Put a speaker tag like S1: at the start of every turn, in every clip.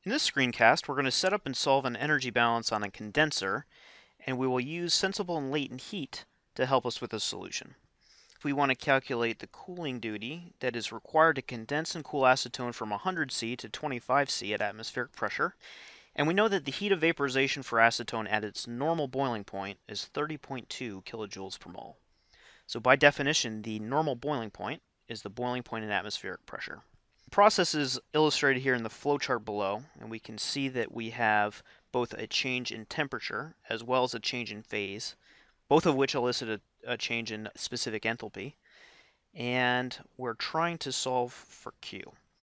S1: In this screencast, we're going to set up and solve an energy balance on a condenser, and we will use sensible and latent heat to help us with this solution. If we want to calculate the cooling duty that is required to condense and cool acetone from 100 C to 25 C at atmospheric pressure, and we know that the heat of vaporization for acetone at its normal boiling point is 30.2 kilojoules per mole. So by definition, the normal boiling point is the boiling point in atmospheric pressure. The process is illustrated here in the flowchart below, and we can see that we have both a change in temperature as well as a change in phase, both of which elicit a change in specific enthalpy, and we're trying to solve for Q.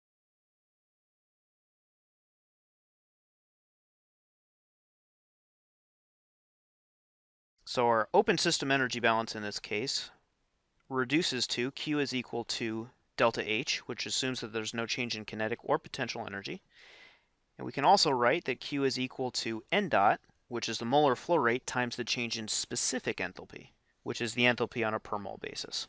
S1: So our open system energy balance in this case reduces to Q is equal to delta H, which assumes that there's no change in kinetic or potential energy. And we can also write that Q is equal to N dot, which is the molar flow rate times the change in specific enthalpy, which is the enthalpy on a per mole basis.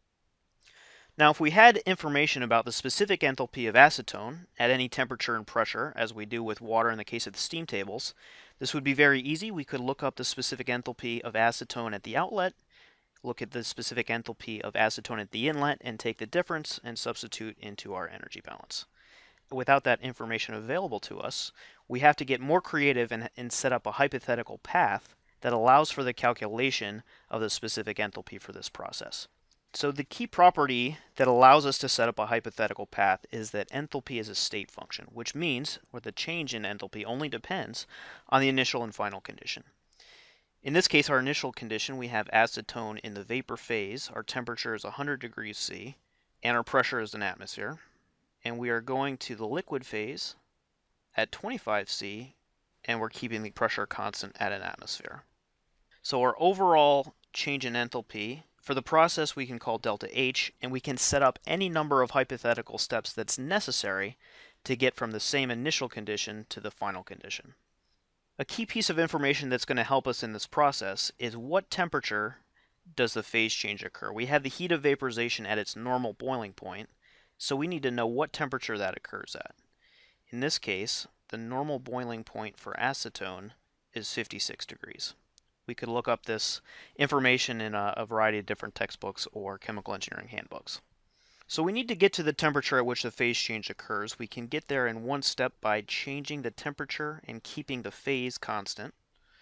S1: Now, if we had information about the specific enthalpy of acetone at any temperature and pressure, as we do with water in the case of the steam tables, this would be very easy. We could look up the specific enthalpy of acetone at the outlet, look at the specific enthalpy of acetone at the inlet, and take the difference and substitute into our energy balance. Without that information available to us, we have to get more creative and set up a hypothetical path that allows for the calculation of the specific enthalpy for this process. So the key property that allows us to set up a hypothetical path is that enthalpy is a state function, which means the change in enthalpy only depends on the initial and final condition. In this case, our initial condition, we have acetone in the vapor phase. Our temperature is 100 degrees C, and our pressure is an atmosphere. And we are going to the liquid phase at 25 C, and we're keeping the pressure constant at an atmosphere. So our overall change in enthalpy for the process we can call delta H, and we can set up any number of hypothetical steps that's necessary to get from the same initial condition to the final condition. A key piece of information that's going to help us in this process is what temperature does the phase change occur. We have the heat of vaporization at its normal boiling point, so we need to know what temperature that occurs at. In this case, the normal boiling point for acetone is 56 degrees. We could look up this information in a variety of different textbooks or chemical engineering handbooks. So we need to get to the temperature at which the phase change occurs. We can get there in one step by changing the temperature and keeping the phase constant.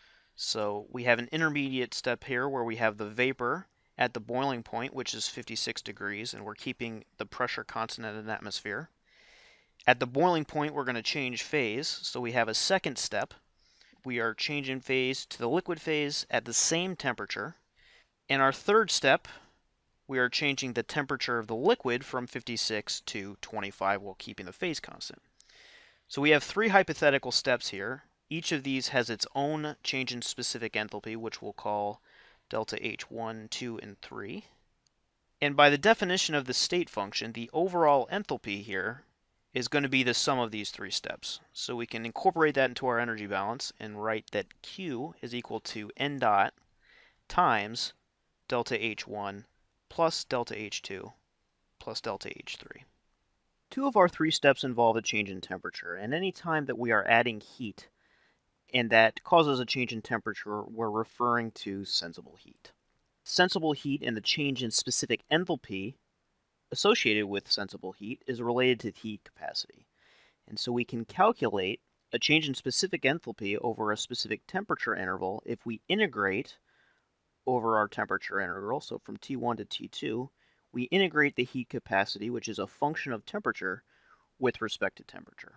S1: So we have an intermediate step here where we have the vapor at the boiling point, which is 56 degrees, and we're keeping the pressure constant at an atmosphere. At the boiling point, we're going to change phase, so we have a second step. We are changing phase to the liquid phase at the same temperature. And our third step, we are changing the temperature of the liquid from 56 to 25 while keeping the phase constant. So we have three hypothetical steps here. Each of these has its own change in specific enthalpy, which we'll call delta H1, 2, and 3. And by the definition of the state function, the overall enthalpy here is going to be the sum of these three steps. So we can incorporate that into our energy balance and write that Q is equal to N dot times delta H1 plus delta H2 plus delta H3. Two of our three steps involve a change in temperature, and any time that we are adding heat and that causes a change in temperature, we're referring to sensible heat. Sensible heat and the change in specific enthalpy associated with sensible heat is related to heat capacity. And so we can calculate a change in specific enthalpy over a specific temperature interval if we integrate over our temperature interval. So from T1 to T2, we integrate the heat capacity, which is a function of temperature, with respect to temperature.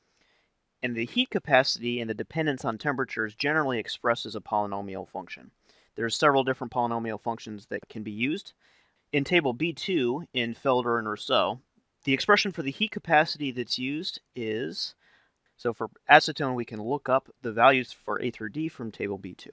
S1: And the heat capacity and the dependence on temperature is generally expressed as a polynomial function. There are several different polynomial functions that can be used. In table B2 in Felder and Rousseau, the expression for the heat capacity that's used is, so for acetone we can look up the values for A through D from table B2.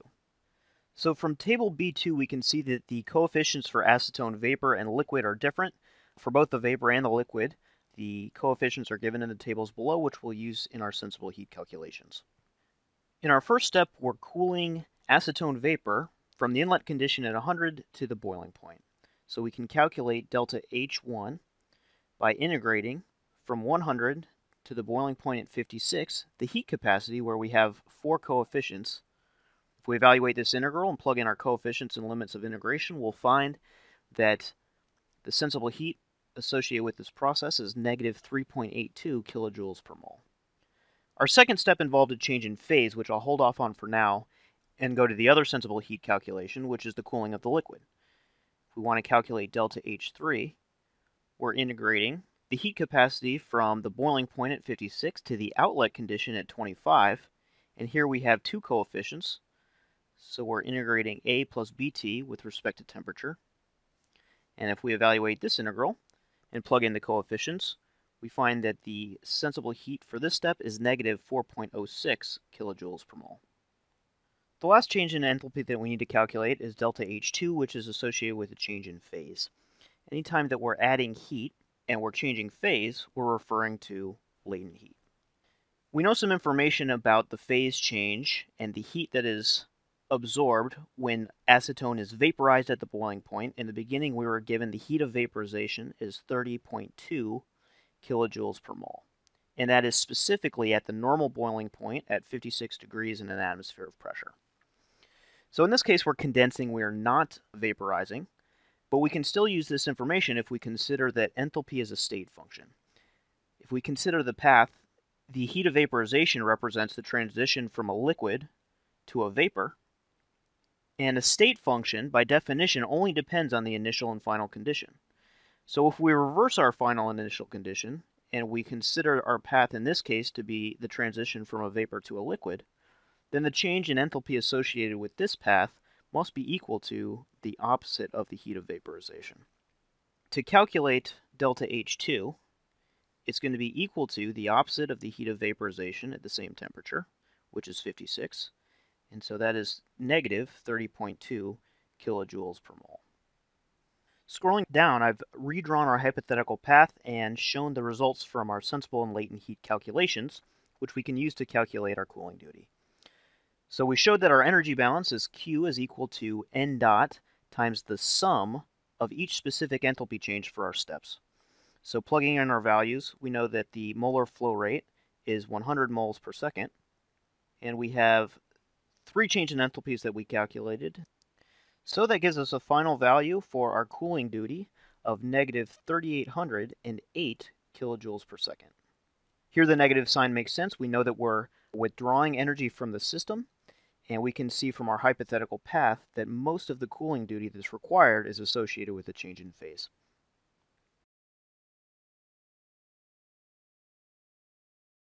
S1: So from table B2 we can see that the coefficients for acetone vapor and liquid are different. For both the vapor and the liquid, the coefficients are given in the tables below, which we'll use in our sensible heat calculations. In our first step, we're cooling acetone vapor from the inlet condition at 100 to the boiling point. So we can calculate delta H1 by integrating from 100 to the boiling point at 56, the heat capacity, where we have 4 coefficients. If we evaluate this integral and plug in our coefficients and limits of integration, we'll find that the sensible heat associated with this process is negative 3.82 kilojoules per mole. Our second step involved a change in phase, which I'll hold off on for now, and go to the other sensible heat calculation, which is the cooling of the liquid. If we want to calculate delta H3, we're integrating the heat capacity from the boiling point at 56 to the outlet condition at 25, and here we have 2 coefficients, so we're integrating A plus BT with respect to temperature. And if we evaluate this integral and plug in the coefficients, we find that the sensible heat for this step is negative 4.06 kilojoules per mole. The last change in enthalpy that we need to calculate is delta H2, which is associated with a change in phase. Anytime that we're adding heat and we're changing phase, we're referring to latent heat. We know some information about the phase change and the heat that is absorbed when acetone is vaporized at the boiling point. In the beginning, we were given the heat of vaporization is 30.2 kilojoules per mole. And that is specifically at the normal boiling point at 56 degrees in an atmosphere of pressure. So in this case, we're condensing, we are not vaporizing, but we can still use this information if we consider that enthalpy is a state function. If we consider the path, the heat of vaporization represents the transition from a liquid to a vapor, and a state function, by definition, only depends on the initial and final condition. So if we reverse our final and initial condition, and we consider our path in this case to be the transition from a vapor to a liquid, then the change in enthalpy associated with this path must be equal to the opposite of the heat of vaporization. To calculate delta H2, it's going to be equal to the opposite of the heat of vaporization at the same temperature, which is 56, and so that is negative 30.2 kilojoules per mole. Scrolling down, I've redrawn our hypothetical path and shown the results from our sensible and latent heat calculations, which we can use to calculate our cooling duty. So we showed that our energy balance is Q is equal to N dot times the sum of each specific enthalpy change for our steps. So plugging in our values, we know that the molar flow rate is 100 moles per second, and we have 3 change in enthalpies that we calculated. So that gives us a final value for our cooling duty of negative 3,808 kilojoules per second. Here the negative sign makes sense. We know that we're withdrawing energy from the system, and we can see from our hypothetical path that most of the cooling duty that's required is associated with a change in phase.